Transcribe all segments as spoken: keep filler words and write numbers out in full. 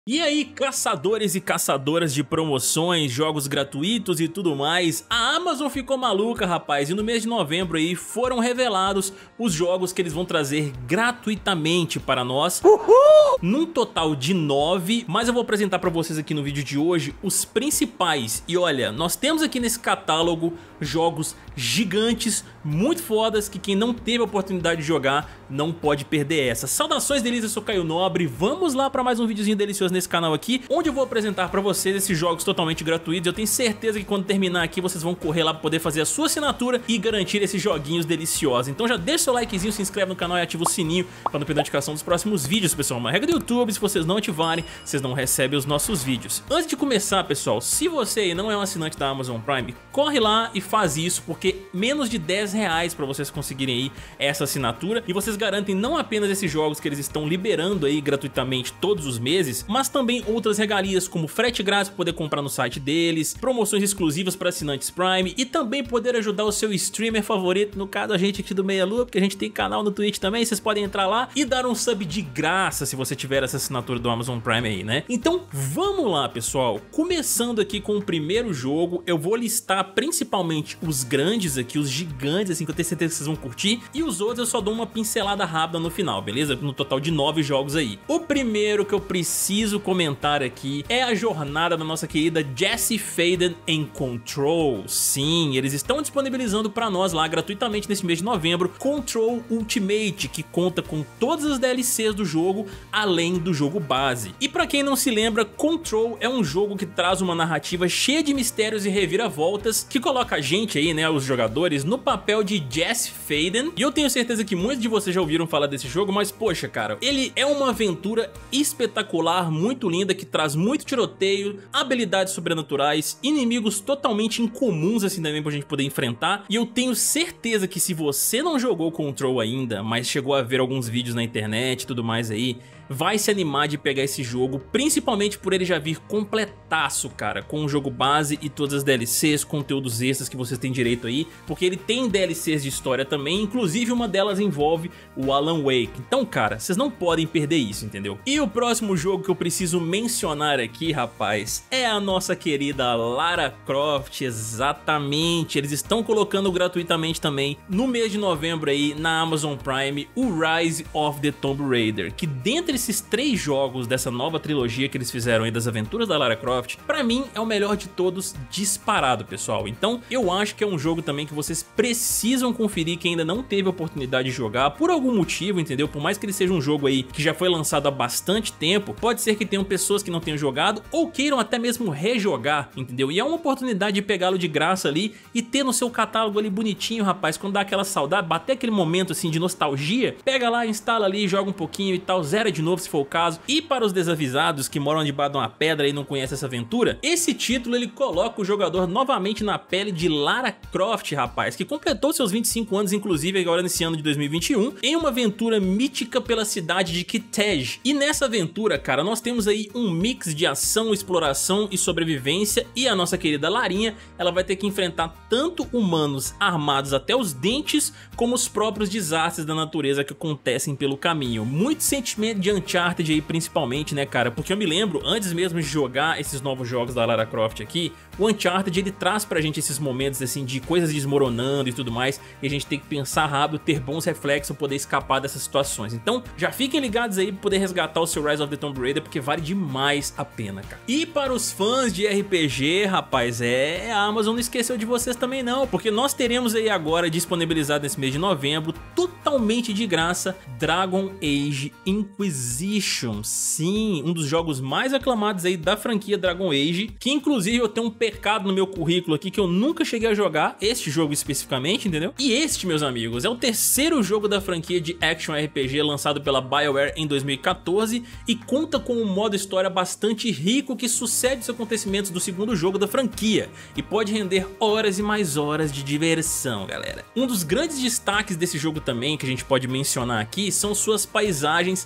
E aí, caçadores e caçadoras de promoções, jogos gratuitos e tudo mais, a Amazon ficou maluca, rapaz, e no mês de novembro aí foram revelados os jogos que eles vão trazer gratuitamente para nós. Uhul! Num total de nove, mas eu vou apresentar para vocês aqui no vídeo de hoje os principais. E olha, nós temos aqui nesse catálogo jogos gigantes, muito fodas, que quem não teve a oportunidade de jogar não pode perder essa. Saudações delícias, eu sou Caio Nobre, vamos lá para mais um videozinho delicioso nesse canal aqui, onde eu vou apresentar para vocês esses jogos totalmente gratuitos. Eu tenho certeza que quando terminar aqui vocês vão correr lá para poder fazer a sua assinatura e garantir esses joguinhos deliciosos. Então já deixa seu likezinho, se inscreve no canal e ativa o sininho para não perder a notificação dos próximos vídeos, pessoal. Uma regra do YouTube, se vocês não ativarem, vocês não recebem os nossos vídeos. Antes de começar, pessoal, se você aí não é um assinante da Amazon Prime, corre lá e faz isso, porque menos de dez reais para vocês conseguirem aí essa assinatura, e vocês garantem não apenas esses jogos que eles estão liberando aí gratuitamente todos os meses, mas também outras regalias como frete grátis para poder comprar no site deles, promoções exclusivas para assinantes Prime e também poder ajudar o seu streamer favorito, no caso a gente aqui do Meia Lua, porque a gente tem canal no Twitch também, vocês podem entrar lá e dar um sub de graça se você tiver essa assinatura do Amazon Prime aí, né? Então vamos lá, pessoal, começando aqui com o primeiro jogo. Eu vou listar principalmente os grandes aqui, os gigantes, assim, que eu tenho certeza que vocês vão curtir, e os outros eu só dou uma pincelada rápida no final, beleza? No total de nove jogos aí. O primeiro que eu preciso comentar aqui é a jornada da nossa querida Jesse Faden em Control. Sim, eles estão disponibilizando para nós lá gratuitamente nesse mês de novembro Control Ultimate, que conta com todas as D L Cs do jogo, além do jogo base. E para quem não se lembra, Control é um jogo que traz uma narrativa cheia de mistérios e reviravoltas, que coloca a gente aí, né, os jogadores, no papel de Jesse Faden. E eu tenho certeza que muitos de vocês já ouviram falar desse jogo, mas poxa, cara, ele é uma aventura espetacular, muito linda, que traz muito tiroteio, habilidades sobrenaturais, inimigos totalmente incomuns assim também pra gente poder enfrentar. E eu tenho certeza que se você não jogou Control ainda, mas chegou a ver alguns vídeos na internet e tudo mais aí, vai se animar de pegar esse jogo, principalmente por ele já vir completaço, cara, com o jogo base e todas as D L Cs, conteúdos extras que vocês têm direito aí, porque ele tem D L Cs de história também, inclusive uma delas envolve o Alan Wake. Então, cara, vocês não podem perder isso, entendeu? E o próximo jogo que eu preciso mencionar aqui, rapaz, é a nossa querida Lara Croft. Exatamente, eles estão colocando gratuitamente também no mês de novembro aí na Amazon Prime o Rise of the Tomb Raider, que dentre esses três jogos dessa nova trilogia que eles fizeram aí das aventuras da Lara Croft, pra mim é o melhor de todos disparado, pessoal. Então eu acho que é um jogo também que vocês precisam conferir, quem ainda não teve a oportunidade de jogar por algum motivo, entendeu? Por mais que ele seja um jogo aí que já foi lançado há bastante tempo, pode ser que tenham pessoas que não tenham jogado ou queiram até mesmo rejogar, entendeu? E é uma oportunidade de pegá-lo de graça ali e ter no seu catálogo ali bonitinho, rapaz, quando dá aquela saudade, bater aquele momento assim de nostalgia, pega lá, instala ali, joga um pouquinho e tal, zera de novo se for o caso. E para os desavisados que moram debaixo de uma pedra e não conhecem essa aventura, esse título ele coloca o jogador novamente na pele de Lara Croft, rapaz, que completou seus vinte e cinco anos, inclusive agora nesse ano de dois mil e vinte e um, em uma aventura mítica pela cidade de Kitej. E nessa aventura, cara, nós temos aí um mix de ação, exploração e sobrevivência, e a nossa querida Larinha, ela vai ter que enfrentar tanto humanos armados até os dentes, como os próprios desastres da natureza que acontecem pelo caminho. Muito sentimento de Uncharted aí principalmente, né, cara, porque eu me lembro, antes mesmo de jogar esses novos jogos da Lara Croft aqui, o Uncharted ele traz pra gente esses momentos assim de coisas desmoronando e tudo mais, e a gente tem que pensar rápido, ter bons reflexos pra poder escapar dessas situações. Então já fiquem ligados aí pra poder resgatar o seu Rise of the Tomb Raider, porque vale demais a pena, cara. E para os fãs de R P G, rapaz, é, a Amazon não esqueceu de vocês também não, porque nós teremos aí agora disponibilizado nesse mês de novembro, totalmente de graça, Dragon Age Inquisition. Sim, um dos jogos mais aclamados aí da franquia Dragon Age, que inclusive eu tenho um pecado no meu currículo aqui que eu nunca cheguei a jogar, este jogo especificamente, entendeu? E este, meus amigos, é o terceiro jogo da franquia de Action R P G lançado pela BioWare em dois mil e quatorze e conta com um modo história bastante rico que sucede os acontecimentos do segundo jogo da franquia e pode render horas e mais horas de diversão, galera. Um dos grandes destaques desse jogo também que a gente pode mencionar aqui são suas paisagens, cenários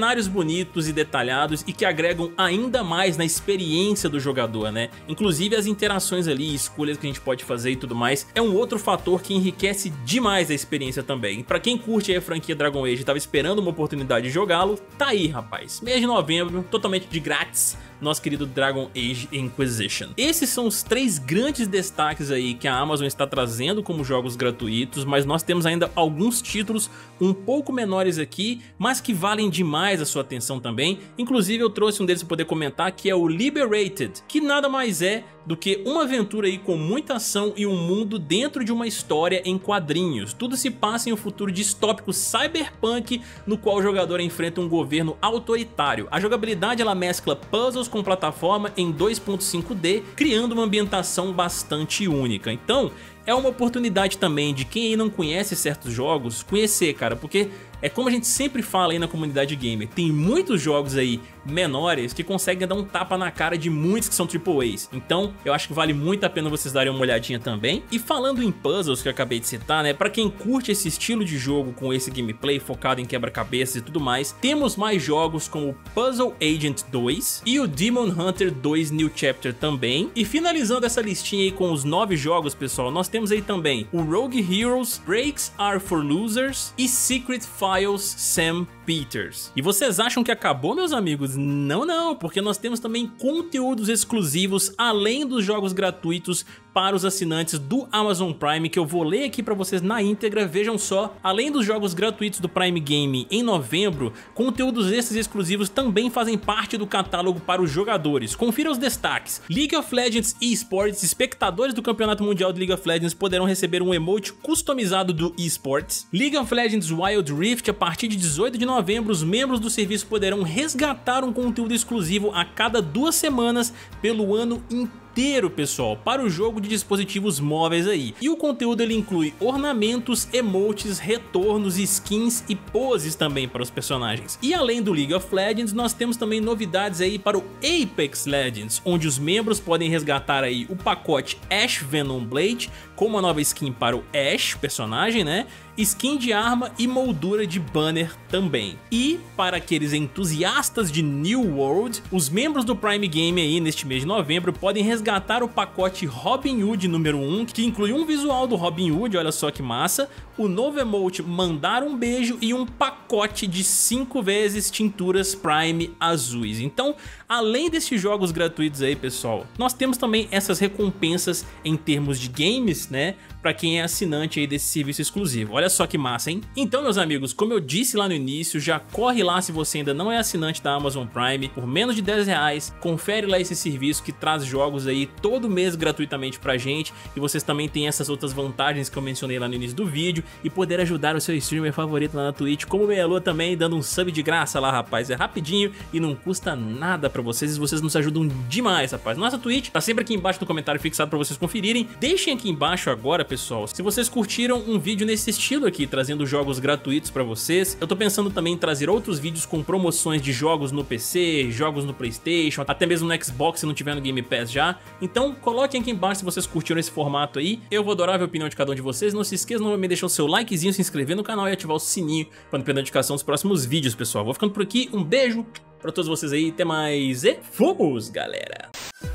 cenários bonitos e detalhados e que agregam ainda mais na experiência do jogador, né? Inclusive as interações ali, escolhas que a gente pode fazer e tudo mais, é um outro fator que enriquece demais a experiência também. Pra quem curte aí a franquia Dragon Age e tava esperando uma oportunidade de jogá-lo, tá aí, rapaz. Mês de novembro, totalmente de grátis, nosso querido Dragon Age Inquisition. Esses são os três grandes destaques aí que a Amazon está trazendo como jogos gratuitos, mas nós temos ainda alguns títulos um pouco menores aqui, mas que valem demais a sua atenção também. Inclusive eu trouxe um deles para poder comentar, que é o Liberated, que nada mais é do que uma aventura aí com muita ação e um mundo dentro de uma história em quadrinhos. Tudo se passa em um futuro distópico cyberpunk, no qual o jogador enfrenta um governo autoritário. A jogabilidade ela mescla puzzles com plataforma em dois ponto cinco D, criando uma ambientação bastante única. Então é uma oportunidade também de quem aí não conhece certos jogos conhecer, cara, porque é como a gente sempre fala aí na comunidade gamer, tem muitos jogos aí menores que conseguem dar um tapa na cara de muitos que são triplo A's. Então eu acho que vale muito a pena vocês darem uma olhadinha também. E falando em puzzles que eu acabei de citar, né, pra quem curte esse estilo de jogo com esse gameplay focado em quebra-cabeças e tudo mais, temos mais jogos como o Puzzle Agent dois e o Demon Hunter dois New Chapter também. E finalizando essa listinha aí com os nove jogos, pessoal, nós temos aí também o Rogue Heroes, Breaks Are For Losers e Secret Files Sam Peters. E vocês acham que acabou, meus amigos? Não, não, porque nós temos também conteúdos exclusivos além dos jogos gratuitos para os assinantes do Amazon Prime, que eu vou ler aqui para vocês na íntegra. Vejam só, além dos jogos gratuitos do Prime Game em novembro, conteúdos esses exclusivos também fazem parte do catálogo para os jogadores. Confira os destaques: League of Legends eSports, espectadores do Campeonato Mundial de League of Legends poderão receber um emote customizado do eSports. League of Legends Wild Rift, a partir de dezoito de novembro, os membros do serviço poderão resgatar um conteúdo exclusivo a cada duas semanas pelo ano inteiro. inteiro, pessoal, para o jogo de dispositivos móveis aí. E o conteúdo ele inclui ornamentos, emotes, retornos, skins e poses também para os personagens. E além do League of Legends, nós temos também novidades aí para o Apex Legends, onde os membros podem resgatar aí o pacote Ash Venom Blade, com uma nova skin para o Ash, personagem, né? Skin de arma e moldura de banner também. E para aqueles entusiastas de New World, os membros do Prime Game aí neste mês de novembro podem resgatar o pacote Robin Hood número um, que inclui um visual do Robin Hood, olha só que massa, o novo emote Mandar um Beijo e um pacote de cinco vezes tinturas Prime azuis. Então, além desses jogos gratuitos aí, pessoal, nós temos também essas recompensas em termos de games, né, para quem é assinante aí desse serviço exclusivo. Olha só que massa, hein? Então, meus amigos, como eu disse lá no início, já corre lá se você ainda não é assinante da Amazon Prime, por menos de dez reais, confere lá esse serviço que traz jogos aí todo mês gratuitamente pra gente, e vocês também têm essas outras vantagens que eu mencionei lá no início do vídeo, e poder ajudar o seu streamer favorito lá na Twitch, como o Meialô também, dando um sub de graça lá, rapaz. É rapidinho e não custa nada pra vocês, e vocês nos ajudam demais, rapaz. Nossa Twitch tá sempre aqui embaixo no comentário fixado pra vocês conferirem. Deixem aqui embaixo agora, pessoal, se vocês curtiram um vídeo nesse estilo aqui, trazendo jogos gratuitos pra vocês. Eu tô pensando também em trazer outros vídeos com promoções de jogos no P C, jogos no PlayStation, até mesmo no Xbox se não tiver no Game Pass já. Então coloquem aqui embaixo se vocês curtiram esse formato aí. Eu vou adorar ver a opinião de cada um de vocês. Não se esqueçam de me deixar o seu likezinho, se inscrever no canal e ativar o sininho para não perder a notificação dos próximos vídeos, pessoal. Vou ficando por aqui, um beijo pra todos vocês aí, até mais e fomos, galera!